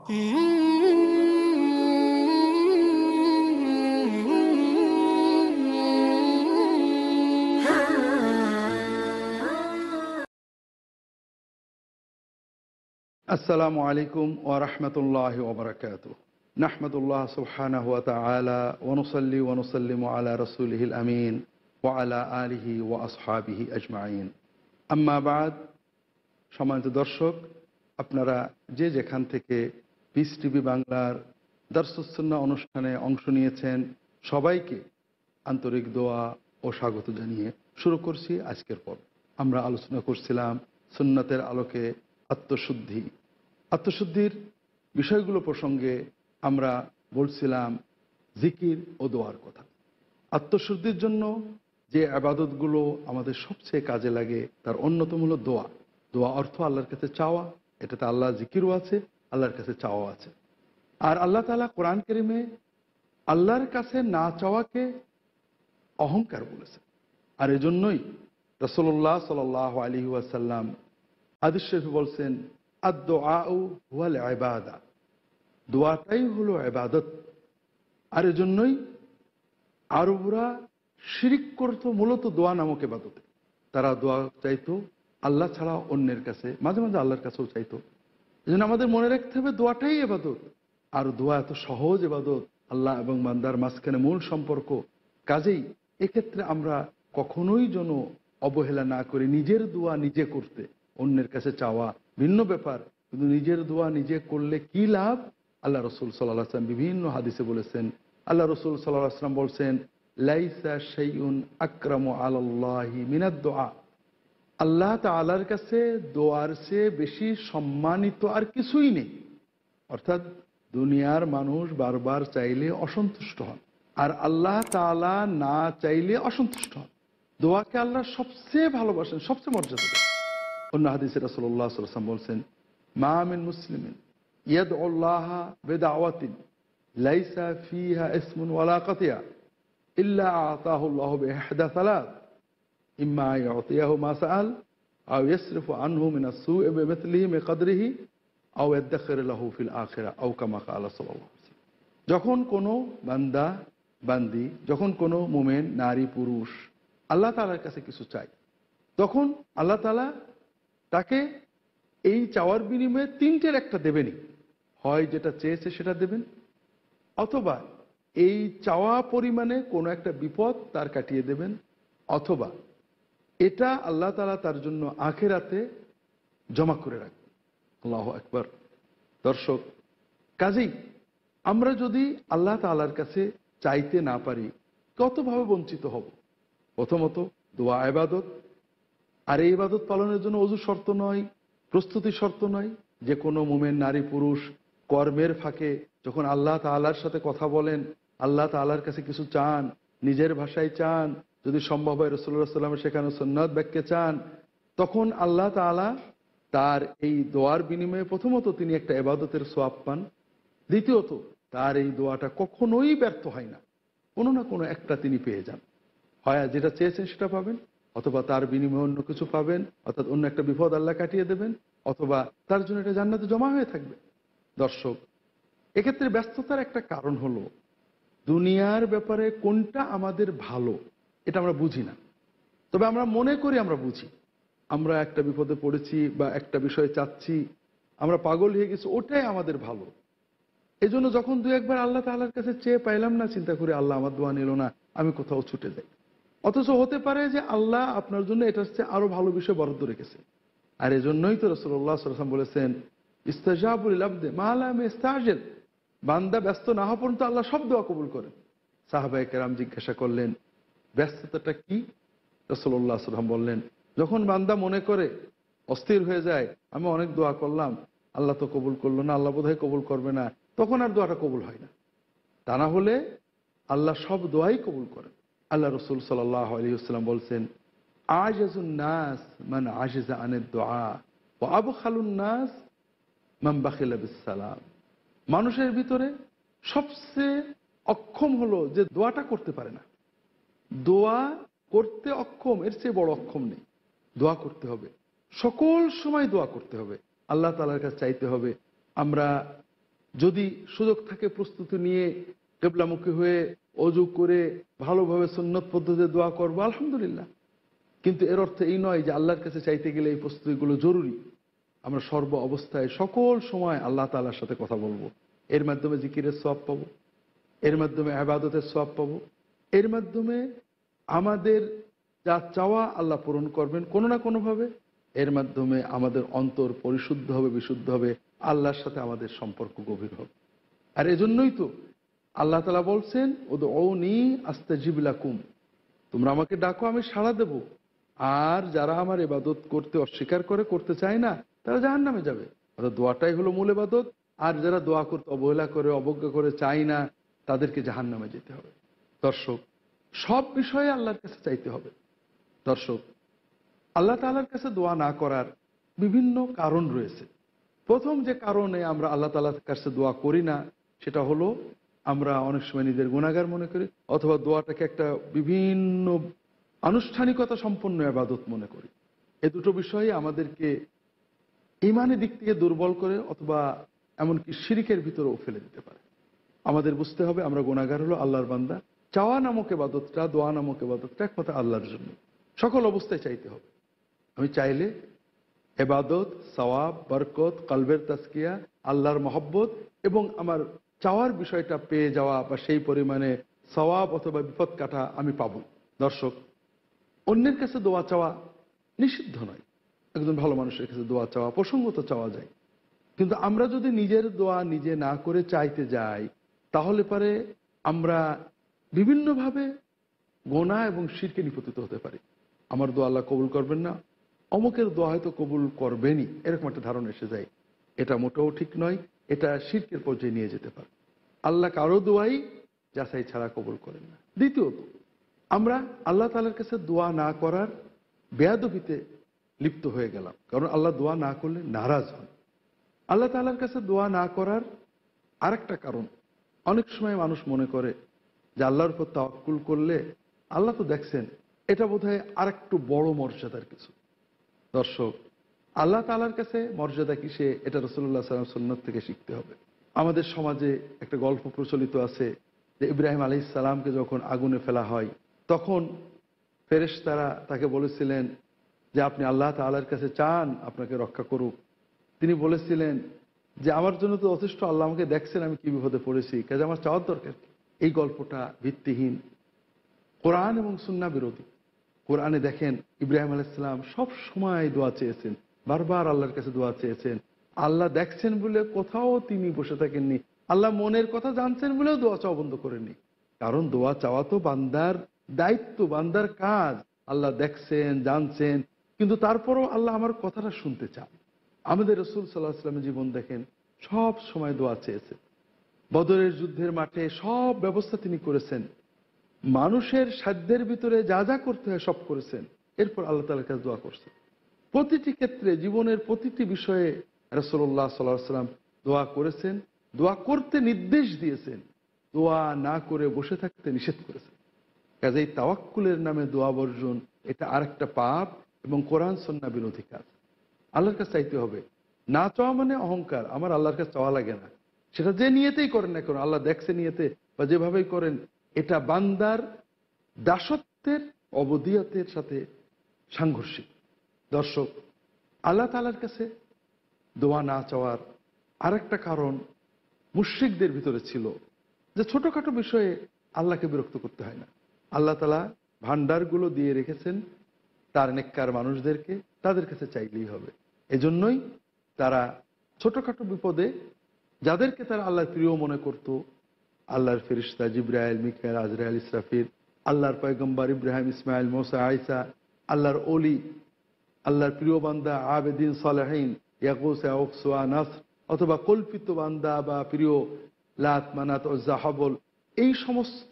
আসসালামু আলাইকুম ওয়া রাহমাতুল্লাহি ওয়া বারাকাতুহু। নাহমাদুল্লাহ সুবহানাহু ওয়া তাআলা ওয়া নুসাল্লি ওয়া নুসাল্লিমু আলা রাসূলিহিল আমিন ওয়া আলা আলিহি ওয়া আসহাবিহি আজমাইন। আম্মা বাদ। সম্মানিত দর্শক, আপনারা যে যেখান থেকে পিস টিভি বাংলার দারসুস সুন্নাহ অনুষ্ঠানে অংশ নিয়েছেন, সবাইকে আন্তরিক দোয়া ও স্বাগত জানিয়ে শুরু করছি আজকের পর্ব। আমরা আলোচনা করছিলাম সুন্নাতের আলোকে আত্মশুদ্ধির বিষয়গুলো প্রসঙ্গে। আমরা বলছিলাম জিকির ও দোয়ার কথা। আত্মশুদ্ধির জন্য যে ইবাদতগুলো আমাদের সবচেয়ে কাজে লাগে তার অন্যতম হলো দোয়া। দোয়া অর্থ আল্লাহর কাছে চাওয়া। এটাতে আল্লাহ জিকিরও আছে, আল্লাহর কাছে চাওয়া আছে। আর আল্লাহ তাআলা কোরআন কারীমে আল্লাহর কাছে না চাওয়াকে অহংকার বলেছে। আর এজন্যই রাসূলুল্লাহ সাল্লাল্লাহু আলাইহি ওয়াসাল্লাম হাদিস শরীফে বলছেন, আদ-দুআউ হুয়াল ইবাদা, দোয়াটাই হলো ইবাদত। আর এজন্যই আরবরা শিরিক করত মূলত দোয়া নামক ইবাদতে। তারা দোয়া চাইতো আল্লাহ ছাড়া অন্যের কাছে, মাঝে মাঝে আল্লাহর কাছেও চাইতো। এজন্য আমাদের মনে রাখতে হবে দোয়াটাই ইবাদত। আর দোয়া এত সহজ ইবাদত, আল্লাহ এবং বান্দার মাঝখানে মূল সম্পর্ক। কাজেই এক্ষেত্রে আমরা কখনোই যেন অবহেলা না করি নিজের দোয়া নিজে করতে। অন্যের কাছে চাওয়া ভিন্ন ব্যাপার, কিন্তু নিজের দোয়া নিজে করলে কি লাভ? আল্লাহ রসুল সাল্লাল্লাহু আলাইহি ওয়াসাল্লাম বিভিন্ন হাদিসে বলেছেন। আল্লাহ রসুল সাল্লাল্লাহু আলাইহি ওয়াসাল্লাম বলছেন, লাইসা শাইউন আকরামু আলাল্লাহি মিনাদ দুআ, আল্লাহ তাআলার কাছে দোয়ার চেয়ে বেশি সম্মানিত আর কিছুই নেই। অর্থাৎ দুনিয়ার মানুষ বারবার চাইলে অসন্তুষ্ট হন, আর আল্লাহ তাআলা না চাইলে অসন্তুষ্ট হন। দোয়াকে আল্লাহ সবচেয়ে ভালোবাসেন, সবচেয়ে মর্যাদা দেন। অন্য হাদিসে রাসূলুল্লাহ সাল্লাল্লাহু আলাইহি ওয়াসাল্লাম বলছেন, মা মিন মুসলিমিন ইয়াদউল্লাহা বিদাওয়াতিন লাইসা ফিহা ইসমুন ওয়ালা কাতিয়া ইল্লা আতাহু আল্লাহু বিইহদা সালাত, ইম্মা ইউতিয়াহু মা সাআল আও ইয়াসরিফু আনহু মিনাস সু'i বিমিথলিহি মিকদরিহি আও ইয়াদখিরু লাহু ফিল আখিরাহ আও কামা ক্বালা সাল্লাল্লাহু আলাইহি ওয়াসাল্লাম। যখন কোনো বান্দা বান্দি, যখন কোনো মুমিন নারী পুরুষ আল্লাহ তাআলার কাছে কিছু চায়, তখন আল্লাহ তাআলা তাকে এই চাওয়ার বিনিময়ে তিনটের একটা দেবেনই। হয় যেটা চেয়েছে সেটা দেবেন, অথবা এই চাওয়া পরিমাণে কোনো একটা বিপদ তার কাটিয়ে দেবেন, অথবা এটা আল্লাহ তাআলা তার জন্য আখিরাতে জমা করে রাখবেন। আল্লাহু আকবার। দর্শক, কাজেই আমরা যদি আল্লাহ তাআলার কাছে চাইতে না পারি কতভাবে বঞ্চিত হব। প্রথমত দোয়া ইবাদত, আর এই ইবাদত পালনের জন্য ওযু শর্ত নয়, প্রস্তুতি শর্ত নয়। যে কোনো মুমিন নারী পুরুষ কর্মের ফাঁকে যখন আল্লাহ তাআলার সাথে কথা বলেন, আল্লাহ তাআলার কাছে কিছু চান, নিজের ভাষায় চান, যদি সম্ভব হয় রাসূলুল্লাহ সাল্লাল্লাহু আলাইহি ওয়াসাল্লামের শেখানো সুন্নাত ব্যাখ্যা চান, তখন আল্লাহ তাআলা তার এই দোয়ার বিনিময়ে প্রথমত তিনি একটা ইবাদতের সওয়াব পান, দ্বিতীয়ত তার এই দোয়াটা কখনোই ব্যর্থ হয় না, কোনো না কোনো একটা তিনি পেয়ে যান। হয় যেটা চেয়েছেন সেটা পাবেন, অথবা তার বিনিময়ে অন্য কিছু পাবেন, অর্থাৎ অন্য একটা বিপদ আল্লাহ কাটিয়ে দেবেন, অথবা তার জন্য এটা জান্নাতে জমা হয়ে থাকবে। দর্শক, এক্ষেত্রে ব্যস্ততার একটা কারণ হলো দুনিয়ার ব্যাপারে কোনটা আমাদের ভালো এটা আমরা বুঝি না। তবে আমরা মনে করি আমরা বুঝি। আমরা একটা বিপদে পড়েছি বা একটা বিষয় চাচ্ছি, আমরা পাগল হয়ে গেছি, ওটাই আমাদের ভালো। এই জন্য যখন দু একবার আল্লাহ তাআলার কাছে চেয়ে পাইলাম না, চিন্তা করি আল্লাহ আমার দোয়া নিল না, আমি কোথাও ছুটে যাই। অথচ হতে পারে যে আল্লাহ আপনার জন্য এটার চেয়ে আরো ভালো বিষয় বরাদ্দ রেখেছে। আর এজন্যই তো রাসূলুল্লাহ সাল্লাল্লাহু আলাইহি ওয়াসাল্লাম বলেছেন, ইস্তাজাবু লিল আবদি মা লাম ইস্তাজিল, বান্দা ব্যস্ত না হওয়া পর্যন্ত আল্লাহ সব দোয়া কবুল করেন। সাহাবায়ে কেরাম জিজ্ঞাসা করলেন, ব্যস্ততাটা কি? রাসূলুল্লাহ সাল্লাল্লাহু আলাইহি ওয়াসাল্লাম বললেন, যখন বান্দা মনে করে, অস্থির হয়ে যায়, আমি অনেক দোয়া করলাম, আল্লাহ তো কবুল করলো না, আল্লাহ বোধহয় কবুল করবে না, তখন আর দোয়াটা কবুল হয় না। তা না হলে আল্লাহ সব দোয়াই কবুল করেন। আল্লাহ রসুল সাল্লাল্লাহু আলাইহি ওয়াসাল্লাম বলছেন, আজাজুন নাস মান আজাজা আনিদ দুআ ওয়া আবখালুন নাস মান বাখিলা বিস সালাম। মানুষের ভিতরে সবচেয়ে অক্ষম হলো যে দোয়াটা করতে পারে না। দোয়া করতে অক্ষম, এর চেয়ে বড় অক্ষম নেই। দোয়া করতে হবে, সকল সময় দোয়া করতে হবে, আল্লাহ তাআলার কাছে চাইতে হবে। আমরা যদি সুযোগ থাকে প্রস্তুতি নিয়ে কিবলামুখী হয়ে অজু করে ভালোভাবে সুন্নত পদ্ধতিতে দোয়া করবো, আলহামদুলিল্লাহ। কিন্তু এর অর্থ এই নয় যে আল্লাহর কাছে চাইতে গেলে এই প্রস্তুতিগুলো জরুরি। আমরা সর্ব অবস্থায় সকল সময় আল্লাহ তাআলার সাথে কথা বলবো, এর মাধ্যমে জিকিরের সওয়াব পাবো, এর মাধ্যমে ইবাদতের সওয়াব পাবো, এর মাধ্যমে আমাদের যা চাওয়া আল্লাহ পূরণ করবেন কোনো না কোনোভাবে। এর মাধ্যমে আমাদের অন্তর পরিশুদ্ধ হবে, বিশুদ্ধ হবে, আল্লাহর সাথে আমাদের সম্পর্ক গভীর হবে। আর এজন্যই তো আল্লাহ তাআলা বলছেন, উদউনি আস্তাজিব লাকুম, তোমরা আমাকে ডাকো আমি সাড়া দেব। আর যারা আমার ইবাদত করতে অস্বীকার করে, করতে চায় না, তারা জাহান্নামে যাবে। অর্থাৎ দোয়াটাই হলো মূল ইবাদত। আর যারা দোয়া করতে অবহেলা করে, অবজ্ঞা করে, চায় না, তাদেরকে জাহান্নামে যেতে হবে। দর্শক, সব বিষয়ে আল্লাহর কাছে চাইতে হবে। দর্শক, আল্লাহ তাআলার কাছে দোয়া না করার বিভিন্ন কারণ রয়েছে। প্রথম যে কারণে আমরা আল্লাহ তাআলার কাছে দোয়া করি না, সেটা হলো আমরা অনেক সময় নিজের গুনাহগার মনে করি, অথবা দোয়াটাকে একটা বিভিন্ন আনুষ্ঠানিকতা সম্পন্ন ইবাদত মনে করি। এই দুটো বিষয়ে আমাদেরকে ঈমানের দিক থেকে দুর্বল করে, অথবা এমনকি শিরকের ভিতরেও ফেলে দিতে পারে। আমাদের বুঝতে হবে আমরা গুনাহগার হলো আল্লাহর বান্দা। চাওয়া নামক ইবাদতটা, দোয়া নামক ইবাদতটা একমাত্র আল্লাহর জন্য, সকল অবস্থায় চাইতে হবে। আমি চাইলে ইবাদত, সওয়াব, বরকত, কলবের তাজকিয়া, আল্লাহর মহব্বত এবং আমার চাওয়ার বিষয়টা পেয়ে যাওয়া বা সেই পরিমাণে সওয়াব অথবা বিপদ কাটা আমি পাবো। দর্শক, অন্যের কাছে দোয়া চাওয়া নিষিদ্ধ নয়। একজন ভালো মানুষের কাছে দোয়া চাওয়া প্রসঙ্গত চাওয়া যায়। কিন্তু আমরা যদি নিজের দোয়া নিজে না করে চাইতে যাই, তাহলে পরে আমরা বিভিন্নভাবে গোনাহ এবং শিরকে নিপতিত হতে পারি। আমার দোয়া আল্লাহ কবুল করবেন না, অমুকের দোয়া হয়তো কবুল করবেনই, এরকম একটা ধারণা এসে যায়। এটা মোটেও ঠিক নয়। এটা শিরকের পর্যায়ে নিয়ে যেতে পারে। আল্লাহ কারো দোয়াই যাচাই ছাড়া কবুল করেন না। দ্বিতীয়ত, আমরা আল্লাহ তাআলার কাছে দোয়া না করার বেয়াদবিতে লিপ্ত হয়ে গেলাম, কারণ আল্লাহ দোয়া না করলে নারাজ হন। আল্লাহ তাআলার কাছে দোয়া না করার আরেকটা কারণ, অনেক সময় মানুষ মনে করে যে আল্লাহর উপর তাওয়াক্কুল করলে আল্লাহ তো দেখছেন, এটা বোধহয় আরেকটু বড় মর্যাদার কিছু। দর্শক, আল্লাহ তাআলার কাছে মর্যাদা কিসে, এটা রাসূলুল্লাহ সাল্লাল্লাহু আলাইহি ওয়াসাল্লাম সুন্নাত থেকে শিখতে হবে। আমাদের সমাজে একটা গল্প প্রচলিত আছে যে ইব্রাহিম আলাইহিস সালামকে যখন আগুনে ফেলা হয়, তখন ফেরেশতারা তাকে বলেছিলেন যে আপনি আল্লাহ তাআলার কাছে চান আপনাকে রক্ষা করুক। তিনি বলেছিলেন যে আমার জন্য তো যথেষ্ট, আল্লাহ আমাকে দেখছেন আমি কি বিপদে পড়েছি, কাজে আমার চাওয়ার দরকার কি? এই গল্পটা ভিত্তিহীন, কোরআন এবং সুন্নাহ বিরোধী। কোরআনে দেখেন ইব্রাহিম আলাইহিস সালাম সব সময় দোয়া চেয়েছেন, বারবার আল্লাহর কাছে দোয়া চেয়েছেন। আল্লাহ দেখছেন বলে কোথাও তিনি বসে থাকেননি। আল্লাহ মনের কথা জানছেন বলেও দোয়া চাওয়া বন্ধ করেননি। কারণ দোয়া চাওয়া তো বান্দার দায়িত্ব, বান্দার কাজ। আল্লাহ দেখছেন, জানছেন, কিন্তু তারপরও আল্লাহ আমার কথাটা শুনতে চান। আমাদের রাসূল সাল্লাল্লাহু আলাইহি ওয়াসাল্লামের জীবন দেখেন, সব সময় দোয়া চেয়েছেন। বদরের যুদ্ধের মাঠে সব ব্যবস্থা তিনি করেছেন, মানুষের সাধ্যের ভিতরে যা যা করতে হয় সব করেছেন। এরপর আল্লাহ তাআলার কাছে দোয়া করছেন। প্রতিটি ক্ষেত্রে, জীবনের প্রতিটি বিষয়ে রাসূলুল্লাহ সাল্লাল্লাহু আলাইহি ওয়াসাল্লাম দোয়া করেছেন, দোয়া করতে নির্দেশ দিয়েছেন, দোয়া না করে বসে থাকতে নিষেধ করেছেন। কাজেই তাওয়াক্কুলের নামে দোয়া বর্জন, এটা আরেকটা পাপ এবং কোরআন সুন্নাহ বিরোধী কাজ। আল্লাহর কাছে চাইতে হবে। না চাওয়া মানে অহংকার, আমার আল্লাহর কাছে চাওয়া লাগে না। সেটা যে নিয়তেই করেন না কেন, আল্লাহ দেখছে নিয়তে বা যেভাবেই করেন, এটা বান্দার দাসত্বের, অবদিয়তের সাথে সাংঘর্ষিক। দর্শক, আল্লাহ তাআলার কাছে দোয়া না চাওয়ার আরেকটা কারণ মুশরিকদের ভিতরে ছিল যে ছোটখাটো বিষয়ে আল্লাহকে বিরক্ত করতে হয় না। আল্লাহ তাআলা ভান্ডারগুলো দিয়ে রেখেছেন তার নেককার মানুষদেরকে, তাদের কাছে চাইলেই হবে। এজন্যই তারা ছোটখাটো বিপদে যাদেরকে তারা আল্লাহর প্রিয় মনে করত, আল্লাহর ফেরেশতা জিবরাইল, মিকাইল, আজরাইল, ইসরাফিল, আল্লাহর পয়গম্বর ইব্রাহিম, ইসমাইল, মুসা, আইসা, আল্লাহর ওলি, আল্লাহর প্রিয় বান্দা আবেদিন সালেহিন, ইয়াগুস, ইয়াউক, সুয়া, নাসর, অথবা কল্পিত বান্দা বা প্রিয় লাত, মানাত, উজ্জা, হবল, এই সমস্ত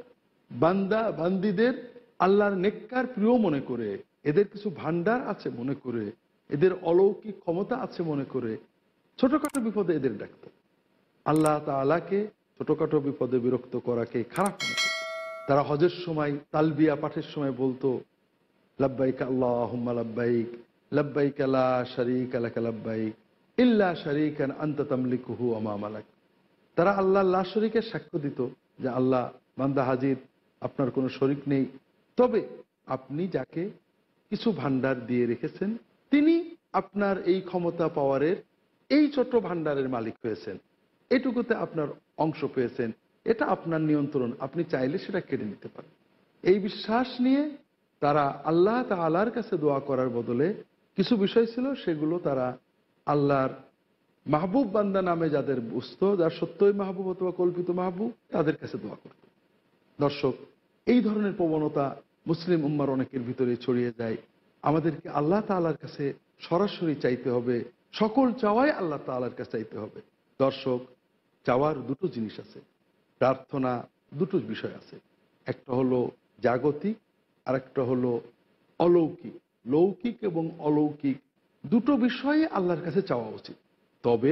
বান্দা বান্দিদের আল্লাহর নেককার প্রিয় মনে করে, এদের কিছু ভান্ডার আছে মনে করে, এদের অলৌকিক ক্ষমতা আছে মনে করে ছোটখাটো বিপদে এদের ডাকত। আল্লাহ তাআলাকে ছোটখাটো বিপদে বিরক্ত করাকে খারাপ মনে করত। তারা হজের সময় তালবিয়া পাঠের সময় বলতো লাব্বাইক আল্লাহুম্মা লাব্বাইক, লাব্বাইক লা শারীকা লাকা লাব্বাইক, ইল্লা শারীকান আনতা তামলিকুহু ওয়া মা মালাক। তারা আল্লাহ লা শরীকের সাক্ষ্য দিত যে আল্লাহ বান্দা হাজির, আপনার কোনো শরিক নেই, তবে আপনি যাকে কিছু ভান্ডার দিয়ে রেখেছেন তিনি আপনার এই ক্ষমতা পাওয়ারের এই ছোট ভান্ডারের মালিক হয়েছেন, এটুকুতে আপনার অংশ পেয়েছেন, এটা আপনার নিয়ন্ত্রণ, আপনি চাইলে সেটা কেড়ে নিতে পারেন। এই বিশ্বাস নিয়ে তারা আল্লাহ তাআলার কাছে দোয়া করার বদলে কিছু বিষয় ছিল সেগুলো তারা আল্লাহর মাহবুব বান্দা নামে যাদের বুঝত, যার সত্যই মাহবুব অথবা কল্পিত মাহবুব, তাদের কাছে দোয়া করত। দর্শক, এই ধরনের প্রবণতা মুসলিম উম্মার অনেকের ভিতরে ছড়িয়ে যায়। আমাদেরকে আল্লাহ তাআলার কাছে সরাসরি চাইতে হবে, সকল চাওয়াই আল্লাহ তাআলার কাছে চাইতে হবে। দর্শক, চাওয়ার দুটো জিনিস আছে, প্রার্থনা দুটো বিষয় আছে, একটা হলো জাগতিক আর একটা হলো অলৌকিক। লৌকিক এবং অলৌকিক দুটো বিষয়ে আল্লাহর কাছে চাওয়া উচিত। তবে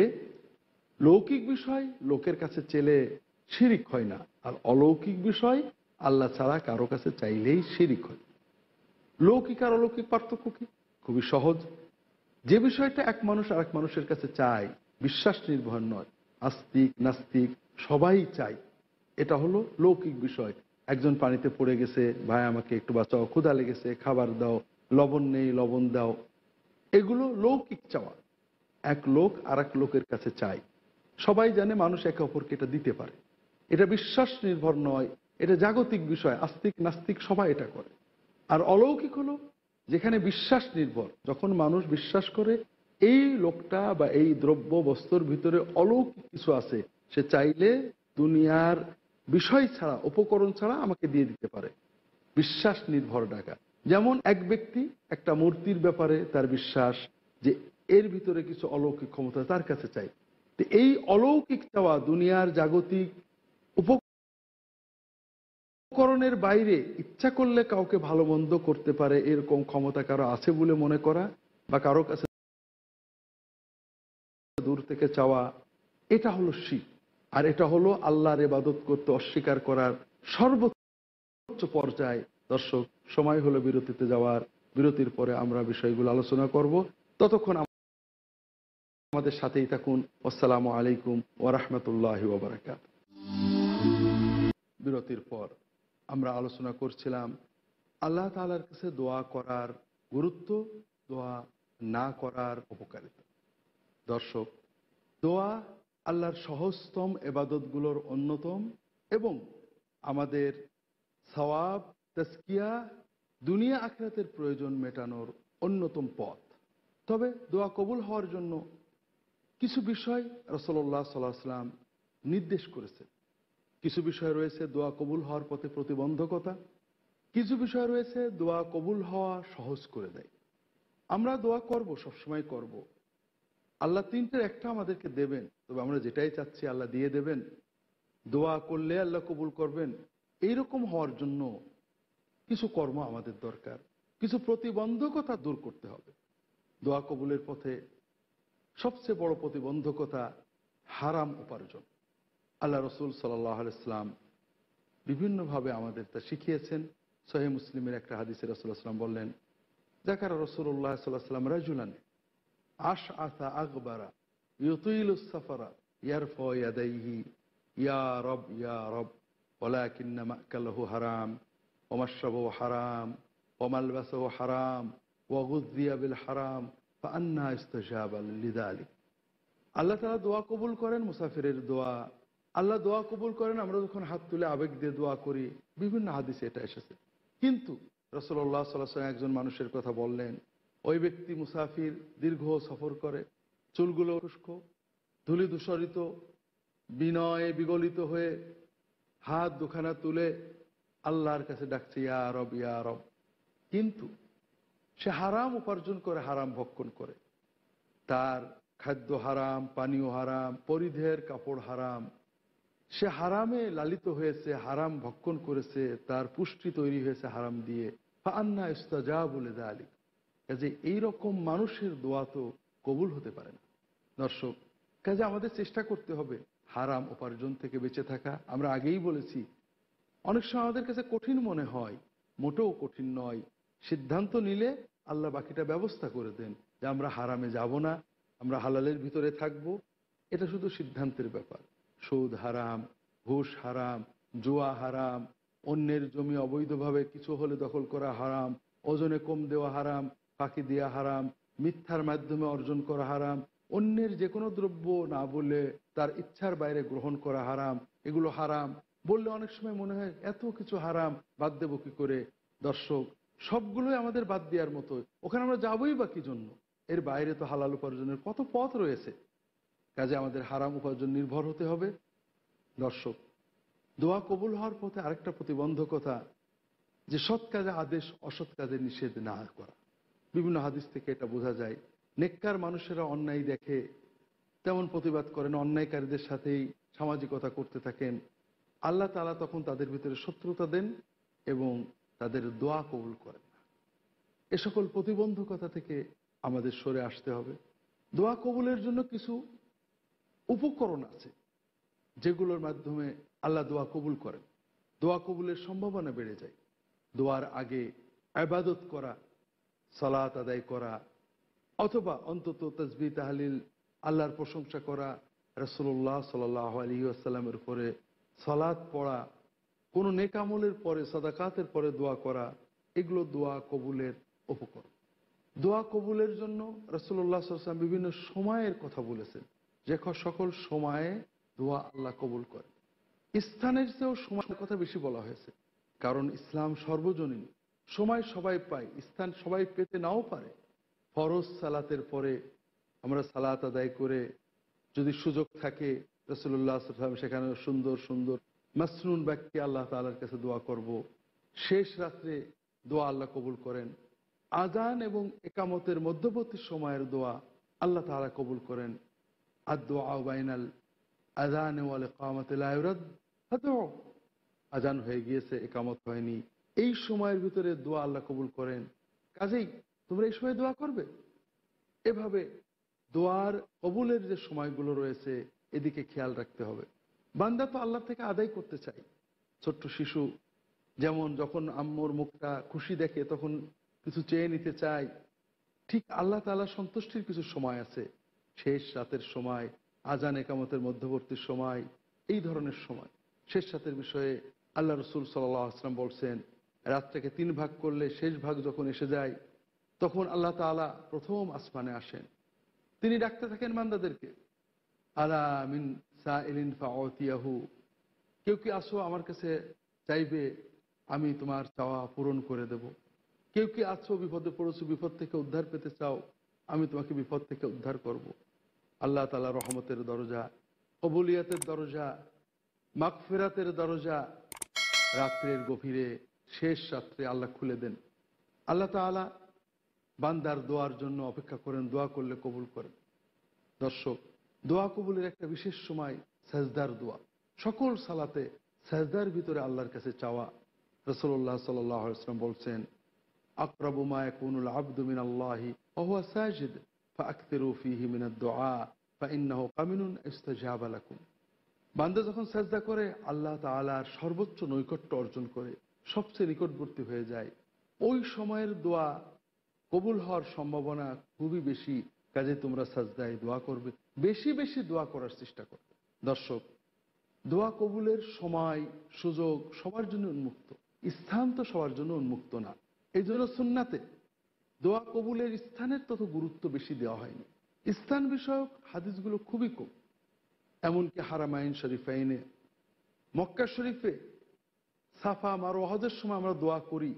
লৌকিক বিষয় লোকের কাছে চেলে শিরিক হয় না, আর অলৌকিক বিষয় আল্লাহ ছাড়া কারো কাছে চাইলেই শিরিক হয়। লৌকিক আর অলৌকিক পার্থক্য কি? খুবই সহজ। যে বিষয়টা এক মানুষ আর এক মানুষের কাছে চায়, বিশ্বাস নির্ভর নয়, আস্তিক নাস্তিক সবাই চায়, এটা হলো লৌকিক বিষয়। একজন পানিতে পড়ে গেছে, ভাই আমাকে একটু বাঁচাও, ক্ষুধা লেগেছে, খাবার দাও, লবণ নেই, লবণ দাও, এগুলো লৌকিক চাওয়া। এক লোক আর এক লোকের কাছে চায়, সবাই জানে মানুষ একে অপরকে এটা দিতে পারে, এটা বিশ্বাস নির্ভর নয়, এটা জাগতিক বিষয়, আস্তিক নাস্তিক সবাই এটা করে। আর অলৌকিক হলো যেখানে বিশ্বাস নির্ভর, যখন মানুষ বিশ্বাস করে এই লোকটা বা এই দ্রব্য বস্তুর ভিতরে অলৌকিক কিছু আছে, সে চাইলে দুনিয়ার বিষয় ছাড়া, উপকরণ ছাড়া আমাকে দিয়ে দিতে পারে। বিশ্বাস নির্ভর ডাকা। যেমন এক ব্যক্তি একটা মূর্তির ব্যাপারে তার বিশ্বাস যে এর ভিতরে কিছু অলৌকিক ক্ষমতা, তার কাছে চাই। তো এই অলৌকিক চাওয়া দুনিয়ার জাগতিক উপকরণের বাইরে ইচ্ছা করলে কাউকে ভালো মন্দ করতে পারে এরকম ক্ষমতা কারো আছে বলে মনে করা, বা কারো কাছে দূর থেকে চাওয়া, এটা হলো শিরক। আর এটা হলো আল্লাহর ইবাদত করতে অস্বীকার করার সর্বোচ্চ পর্যায়। দর্শক, সময় হলো বিরতিতে যাওয়ার। বিরতির পরে আমরা বিষয়গুলো আলোচনা করব। ততক্ষণ আমাদের সাথেই থাকুন। আসসালামু আলাইকুম ওয়া রাহমাতুল্লাহি ওয়া বারাকাতুহু। বিরতির পর আমরা আলোচনা করছিলাম আল্লাহ তাআলার কাছে দোয়া করার গুরুত্ব, দোয়া না করার উপকারিতা। দর্শক, দোয়া আল্লাহর সহজতম ইবাদতগুলোর অন্যতম এবং আমাদের সওয়াব, তাজকিয়া, দুনিয়া আখিরাতের প্রয়োজন মেটানোর অন্যতম পথ। তবে দোয়া কবুল হওয়ার জন্য কিছু বিষয় রাসূলুল্লাহ সাল্লাল্লাহু আলাইহি ওয়াসাল্লাম নির্দেশ করেছেন। কিছু বিষয় রয়েছে দোয়া কবুল হওয়ার পথে প্রতিবন্ধকতা, কিছু বিষয় রয়েছে দোয়া কবুল হওয়া সহজ করে দেয়। আমরা দোয়া করব, সবসময় করব, আল্লাহ তিনটের একটা আমাদেরকে দেবেন, তবে আমরা যেটাই চাচ্ছি আল্লাহ দিয়ে দেবেন। দোয়া করলে আল্লাহ কবুল করবেন, এইরকম হওয়ার জন্য কিছু কর্ম আমাদের দরকার, কিছু প্রতিবন্ধকতা দূর করতে হবে। দোয়া কবুলের পথে সবচেয়ে বড় প্রতিবন্ধকতা হারাম উপার্জন। আল্লাহ রসুল সাল্লাল্লাহু আলাইহি ওয়াসাল্লাম বিভিন্নভাবে আমাদের তা শিখিয়েছেন। সহিহ মুসলিমের একটা হাদিসে রাসূলুল্লাহ সাল্লাল্লাহু আলাইহি ওয়াসাল্লাম বললেন, যাকারা রাসূলুল্লাহ সাল্লাল্লাহু আলাইহি ওয়াসাল্লাম রাজুলান আশআসা আগবারা ইউতিলুস সাফারা ইয়ারফা ইয়াদাইহি ইয়া রব ওয়ালাকিন্না মা'কালাহু হারাম ওয়া মাশরাবুহু হারাম ওয়া মালবাসুহু হারাম ওয়া গুযযিয়া বিল হারাম ফাআন্না ইস্তাজাবা লিযালিক। আল্লাহ তাআলা দোয়া কবুল করেন, মুসাফিরের দোয়া আল্লাহ দোয়া কবুল করেন। আমরা যখন হাত তুলে আবেগ দিয়ে দোয়া করি, বিভিন্ন হাদিসে এটা এসেছে। কিন্তু রাসূলুল্লাহ সাল্লাল্লাহু আলাইহি ওয়াসাল্লাম একজন মানুষের কথা বললেন, ওই ব্যক্তি মুসাফির, দীর্ঘ সফর করে, চুলগুলো শুষ্ক, ধুলি ধূসরিত, বিনয়ে বিগলিত হয়ে হাত দুখানা তুলে আল্লাহর কাছে ডাকছে, ইয়া রব ইয়া রব। কিন্তু সে হারাম উপার্জন করে, হারাম ভক্ষণ করে, তার খাদ্য হারাম, পানীয় হারাম, পরিধেয়ের কাপড় হারাম, সে হারামে লালিত হয়েছে, হারাম ভক্ষণ করেছে, তার পুষ্টি তৈরি হয়েছে হারাম দিয়ে। ফাআন্না ইস্তাজাবু লিযালিক। কাজে এইরকম মানুষের দোয়া তো কবুল হতে পারে না। দর্শক, কাজে আমাদের চেষ্টা করতে হবে হারাম উপার্জন থেকে বেঁচে থাকা। আমরা আগেই বলেছি, অনেক সময় আমাদের কাছে কঠিন মনে হয়, মোটেও কঠিন নয়। সিদ্ধান্ত নিলে আল্লাহ বাকিটা ব্যবস্থা করে দেন, যে আমরা হারামে যাব না, আমরা হালালের ভিতরে থাকব। এটা শুধু সিদ্ধান্তের ব্যাপার। সুদ হারাম, ঘুষ হারাম, জুয়া হারাম, অন্যের জমি অবৈধভাবে কিছু হলে দখল করা হারাম, ওজনে কম দেওয়া হারাম, ফাঁকি দেওয়া হারাম, মিথ্যার মাধ্যমে অর্জন করা হারাম, অন্যের যে কোনো দ্রব্য না বলে তার ইচ্ছার বাইরে গ্রহণ করা হারাম, এগুলো হারাম বললে অনেক সময় মনে হয় এত কিছু হারাম বাদ দেবো কি করে। দর্শক, সবগুলোই আমাদের বাদ দেওয়ার মতো, ওখানে আমরা যাবোই বা কি জন্য? এর বাইরে তো হালাল উপার্জনের কত পথ রয়েছে, কাজে আমাদের হারাম উপার্জন নির্ভর হতে হবে। দর্শক, দোয়া কবুল হওয়ার পথে আরেকটা প্রতিবন্ধকতা যে সৎ কাজে আদেশ, অসৎ কাজে নিষেধ না করা। বিভিন্ন হাদিস থেকে এটা বোঝা যায়। নেককার মানুষেরা অন্যায় দেখে তেমন প্রতিবাদ করেন, অন্যায়কারীদের সাথেই সামাজিকতা করতে থাকেন। আল্লাহ তাআলা তখন তাদের ভিতরে শত্রুতা দেন এবং তাদের দোয়া কবুল করেন না। এ সকল প্রতিবন্ধকতা থেকে আমাদের সরে আসতে হবে। দোয়া কবুলের জন্য কিছু উপকরণ আছে যেগুলোর মাধ্যমে আল্লাহ দোয়া কবুল করেন, দোয়া কবুলের সম্ভাবনা বেড়ে যায়। দোয়ার আগে ইবাদত করা, সালাত আদায় করা, অথবা অন্তত তাসবিহ তাহলিল, আল্লাহর প্রশংসা করা, রাসূলুল্লাহ সাল্লাল্লাহু আলাইহি ওয়াসাল্লামের উপরে সালাত পড়া, কোনো নেক আমলের পরে, সাদাকাতের পরে দোয়া করা, এগুলো দোয়া কবুলের উপকরণ। দোয়া কবুলের জন্য রাসূলুল্লাহ সাল্লাল্লাহু আলাইহি ওয়াসাল্লাম বিভিন্ন সময়ের কথা বলেছেন, যে সকল সময়ে দোয়া আল্লাহ কবুল করে। স্থানের চেয়েও সময়ের কথা বেশি বলা হয়েছে, কারণ ইসলাম সর্বজনীন, সময় সবাই পায়, স্থান সবাই পেতে নাও পারে। ফরজ সালাতের পরে আমরা সালাত আদায় করে যদি সুযোগ থাকে, রাসূলুল্লাহ সাল্লাল্লাহু আলাইহি ওয়াসাল্লাম সেখানে সুন্দর সুন্দর মাসনুন বাক্যে আল্লাহ তাআলার কাছে দোয়া করব। শেষ রাত্রে দোয়া আল্লাহ কবুল করেন। আযান এবং ইকামতের মধ্যবর্তী সময়ের দোয়া আল্লাহ তাআলা কবুল করেন। আদ-দুআ বাইনাল আযান ওয়াল ইকামাতি লা ইউরাদ ফাদউ, আযান হয়ে গিয়েছে, ইকামত হয়নি, এই সময়ের ভিতরে দোয়া আল্লাহ কবুল করেন, কাজেই তোমরা এই সময় দোয়া করবে। এভাবে দোয়ার কবুলের যে সময়গুলো রয়েছে এদিকে খেয়াল রাখতে হবে। বান্দা তো আল্লাহ থেকে আদায় করতে চায়। ছোট্ট শিশু যেমন যখন আম্মুর মুখটা খুশি দেখে তখন কিছু চেয়ে নিতে চায়, ঠিক আল্লাহ তাআলা সন্তুষ্টির কিছু সময় আছে, শেষ রাতের সময়, আযান ইকামতের মধ্যবর্তী সময়, এই ধরনের সময়। শেষ রাতের বিষয়ে আল্লাহ রাসূল সাল্লাল্লাহু আলাইহি ওয়াসাল্লাম বলছেন, রাতটাকে 3 ভাগ করলে শেষ ভাগ যখন এসে যায় তখন আল্লাহ তাআলা প্রথম আসমানে আসেন। তিনি ডাকতে থাকেন বান্দাদেরকে, আলা মিন সাইলিন ফাউতিয়াহু, কেউ কি আসো আমার কাছে চাইবে, আমি তোমার চাওয়া পূরণ করে দেব। কেউ কি আছো বিপদে পড়েছো, বিপদ থেকে উদ্ধার পেতে চাও, আমি তোমাকে বিপদ থেকে উদ্ধার করব। আল্লাহ তাআলা রহমতের দরজা, কবুলিয়াতের দরজা, মাগফিরাতের দরজা রাত্রের গভীরে, শেষ রাত্রে আল্লাহ খুলে দেন। আল্লাহ তাআলা বান্দার দোয়ার জন্য অপেক্ষা করেন, দোয়া করলে কবুল করেন। দর্শক, দোয়া কবুলের একটা বিশেষ সময় সাজদার দোয়া। সকল সালাতে সাজদার ভিতরে আল্লাহর কাছে চাওয়া। রাসূলুল্লাহ সাল্লাল্লাহু আলাইহি ওয়াসাল্লাম বলছেন, আকরাবু মা ইয়াকুনুল আবদু মিনাল্লাহি ওয়া হুয়া সাজিদ ফাআকতিরু ফীহি মিনাদ দুআ ফাইন্নাহু কামিনুন ইস্তাজাবা লাকুম। বান্দা যখন সাজদা করে আল্লাহ তাআলার সর্বোচ্চ নৈকট্য অর্জন করে, সবচেয়ে নিকটবর্তী হয়ে যায়, ওই সময়ের দোয়া কবুল হওয়ার সম্ভাবনা খুবই বেশি। কাজে তোমরা সাজদায় দোয়া করবে, বেশি বেশি দোয়া করার চেষ্টা করবে। দর্শক, দোয়া কবুলের সময়, সুযোগ সবার জন্য উন্মুক্ত, স্থান তো সবার জন্য উন্মুক্ত না। এই জন্য সুন্নাতে দোয়া কবুলের স্থানের তত গুরুত্ব বেশি দেওয়া হয়নি। স্থান বিষয়ক হাদিসগুলো খুবই কম। এমনকি হারামাইন শরীফাইনে, মক্কা শরীফে সাফা মারওয়া হজের সময় আমরা দোয়া করি,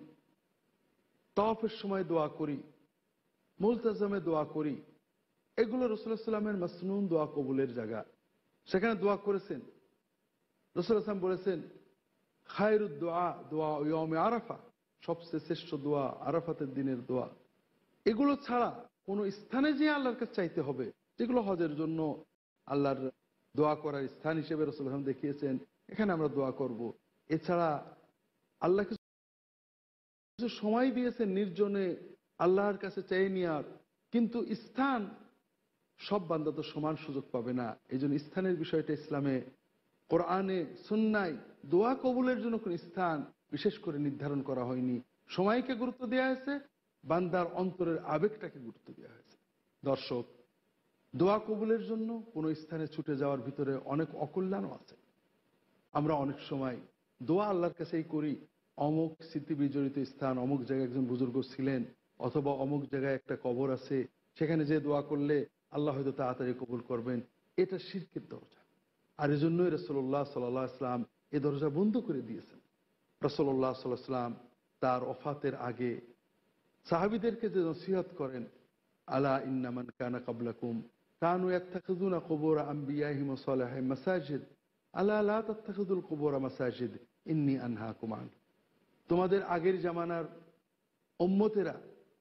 তাওয়াফের সময় দোয়া করি, মুলতাজামে দোয়া করি, এগুলো রাসূলুল্লাহ সাল্লাল্লাহু আলাইহি ওয়াসাল্লামের মাসনুন দোয়া কবুলের জায়গা। সেখানে দোয়া করেছেন, রাসূলুল্লাহ সাল্লাল্লাহু আলাইহি ওয়াসাল্লাম বলেছেন, খায়রুদ দুআ দুআ ইয়াউমে আরাফা, সবচেয়ে শ্রেষ্ঠ দোয়া আরাফাতের দিনের দোয়া। এগুলো ছাড়া কোনো স্থানে যে আল্লাহর কাছে চাইতে হবে, যেগুলো হজের জন্য আল্লাহর দোয়া করার স্থান হিসেবে রাসূলুল্লাহ সাল্লাল্লাহু আলাইহি ওয়াসাল্লাম দেখিয়েছেন, এখানে আমরা দোয়া করব। এছাড়া আল্লাহ কিছু সময় দিয়েছেন নির্জনে আল্লাহর কাছে চেয়ে নেওয়ার, কিন্তু স্থান সব বান্দা তো সমান সুযোগ পাবে না। এই জন্য স্থানের বিষয়টা ইসলামে, কোরআনে, সুন্নায় দোয়া কবুলের জন্য কোন স্থান বিশেষ করে নির্ধারণ করা হয়নি। সময়কে গুরুত্ব দেওয়া হয়েছে, বান্দার অন্তরের আবেগটাকে গুরুত্ব দেওয়া হয়েছে। দর্শক, দোয়া কবুলের জন্য কোনো স্থানে ছুটে যাওয়ার ভিতরে অনেক অকল্যাণও আছে। আমরা অনেক সময় দোয়া আল্লাহর কাছেই করি, অমুক স্মৃতি বিজড়িত স্থান, অমুক জায়গায় একজন বুজুর্গ ছিলেন, অথবা অমুক জায়গায় একটা কবর আছে, সেখানে যে দোয়া করলে আল্লাহ হয়তো তাড়াতাড়ি কবুল করবেন। এটা শিরকের দরজা। আর এজন্যই রাসূলুল্লাহ সাল্লাল্লাহু আলাইহি ওয়াসাল্লাম এ দরজা বন্ধ করে দিয়েছেন। রাসূলুল্লাহ সাল্লাল্লাহু আলাইহি ওয়াসাল্লাম তার ওফাতের আগে সাহাবীদেরকে যে নসিহত করেন, আলা ইন্না মান কানা ক্বাবলাকুম কানু ইয়াত্তাখিযুনা কুবুর আম্বিয়াহিম ওয়া সালিহিম মাসাজিদ আলা লা তাত্তাখিযুল কুবুর মাসাজিদ ইন্নী আনহাকুম আন। তোমাদের আগের জামানার উম্মতেরা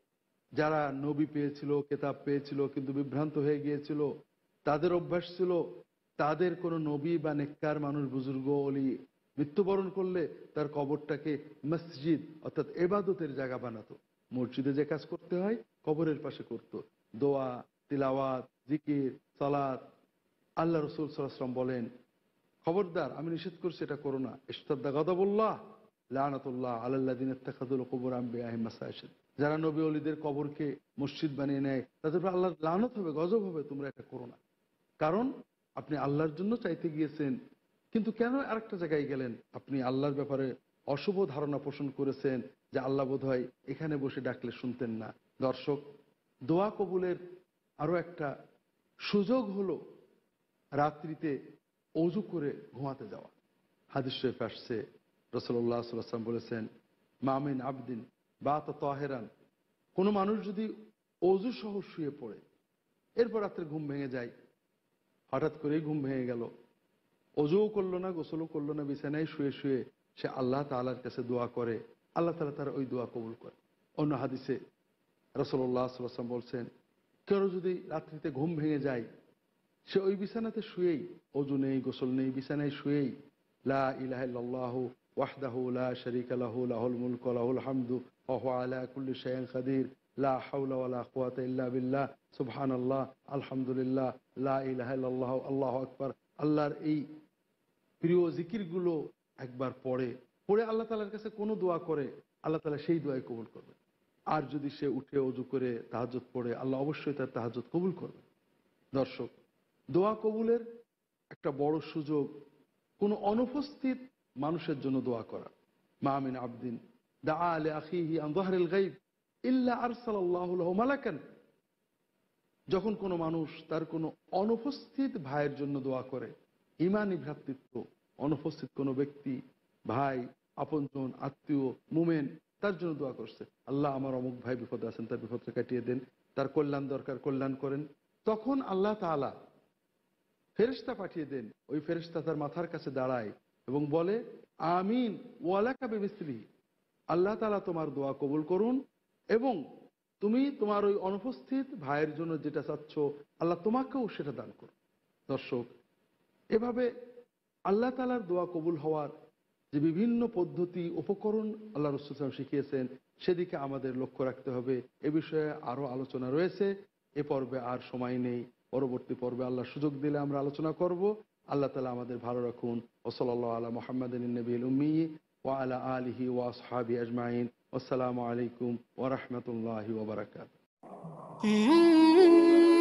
যারা নবী পেয়েছিল, কেতাব পেয়েছিল, কিন্তু বিভ্রান্ত হয়ে গিয়েছিল, তাদের অভ্যাস ছিল তাদের কোনো নবী বা নেককার মানুষ, বুজুর্গ অলি মৃত্যুবরণ করলে তার কবরটাকে মসজিদ অর্থাৎ এবাদতের জায়গা বানাতো। মসজিদে যে কাজ করতে হয় কবরের পাশে করত, দোয়া, তিলাওয়াত, জিকির, সালাত। আল্লাহ রসুল সাল্লাল্লাহু আলাইহি ওয়াসাল্লাম বলেন, খবরদার, আমি নিষেধ করছি, এটা করো না। ইশতাদ্দা গাদাবুল্লাহ লানাতুল্লাহ আলাল্লাযিনা ইত্তাখাযুল কুবুর আম্বিয়াহিম মাসাজিদ। যারা নবী ওলিদের কবরকে মসজিদ বানিয়ে নেয় তাদের উপর আল্লাহর লানত হবে, গজব হবে, তোমরা এটা করো না। কারণ আপনি আল্লাহর জন্য চাইতে গিয়েছেন, কিন্তু কেন আরেকটা জায়গায় গেলেন? আপনি আল্লাহর ব্যাপারে অশুভ ধারণা পোষণ করেছেন যে আল্লাহ বোধহয় এখানে বসে ডাকলে শুনতেন না। দর্শক, দোয়া কবুলের আরও একটা সুযোগ হলো রাত্রিতে অজু করে ঘুমাতে যাওয়া। হাদিস শরীফে আসছে, রাসূলুল্লাহ সাল্লাল্লাহু আলাইহি ওয়াসাল্লাম বলেছেন, মা মিন আবদিন বাতা তাহিরান, কোনো মানুষ যদি অজু সহ শুয়ে পড়ে, এরপর রাত্রে ঘুম ভেঙে যায়, হঠাৎ করেই ঘুম ভেঙে গেল, অজুও করলো না, গোসলও করলো না, বিছানায় শুয়ে শুয়ে সে আল্লাহ তাআলার কাছে দোয়া করে, আল্লাহ তাআলা তার ওই দোয়া কবুল করে। অন্য হাদিসে রাসূলুল্লাহ সাল্লাল্লাহু আলাইহি ওয়াসাল্লাম বলছেন, কেউ যদি রাত্রিতে ঘুম ভেঙে যায়, সে ওই বিছানাতে শুয়েই, অজু নেই, গোসল নেই, বিছানায় শুয়েই লা ইলাহা ইল্লাল্লাহু ওয়াহদাহু লা শারীকা লাহু লাহুল মুলকু ওয়া লাহুল হামদু ওয়া হুয়া আলা কুল্লি শাইইন কাদির লা হাওলা ওয়া লা কুওয়াতা ইল্লা বিল্লাহ সুবহানাল্লাহ আলহামদুলিল্লাহ লা ইলাহা ইল্লাল্লাহু আল্লাহু আকবার, আল্লাহর এই প্রিয় জিকিরগুলো একবার পড়ে আল্লাহ তাআলার কাছে কোনো দোয়া করে, আল্লাহ তাআলা সেই দোয়াই কবুল করবেন। আর যদি সে উঠে অজু করে তাহাজ্জুদ পড়ে, আল্লাহ অবশ্যই তার তাহাজ্জুদ কবুল করবেন। দর্শক, দোয়া কবুলের একটা বড় সুযোগ কোনো অনুপস্থিত মানুষের জন্য দোয়া করা। মা মিন আবদিন দাআ লি আখিহি আন যাহরিল গায়ব ইল্লা আরসালাল্লাহু লাহু মালাকান। যখন কোনো মানুষ তার কোনো অনুপস্থিত ভাইয়ের জন্য দোয়া করে, ঈমানি ভ্রাতৃত্ব, অনুপস্থিত কোনো ব্যক্তি, ভাই, আপনজন, আত্মীয়, মুমিন, তার জন্য দোয়া করছে, আল্লাহ আমার অমুক ভাই বিপদে আছেন, তার বিপদটা কাটিয়ে দেন, তার কল্যাণ দরকার, কল্যাণ করেন। তখন আল্লাহ তাআলা ফেরেশতা পাঠিয়ে দেন, ওই ফেরেশতা তার মাথার কাছে দাঁড়ায় এবং বলে, আমিন ওয়ালাকা বিমিসলিহি, আল্লাহ তাআলা তোমার দোয়া কবুল করুন, এবং তুমি তোমার ওই অনুপস্থিত ভাইয়ের জন্য যেটা চাচ্ছ আল্লাহ তোমাকেও সেটা দান করুন। দর্শক, এভাবে আল্লাহ তাআলার দোয়া কবুল হওয়ার যে বিভিন্ন পদ্ধতি, উপকরণ আল্লাহ রাসূল সাল্লাল্লাহু আলাইহি ওয়াসাল্লাম শিখিয়েছেন, সেদিকে আমাদের লক্ষ্য রাখতে হবে। এ বিষয়ে আরও আলোচনা রয়েছে, এ পর্বে আর সময় নেই, পরবর্তী পর্বে আল্লাহ সুযোগ দিলে আমরা আলোচনা করব। আল্লাহ তাআলা আমাদের ভালো রাখুন। সাল্লাল্লাহু আলা মুহাম্মাদিন নবিয়িল উম্মি ওয়া আলা আলিহি ওয়া আসহাবিহি আজমাইন। আসসালামু আলাইকুম ওয়া রাহমাতুল্লাহি ওয়া বারাকাতুহু।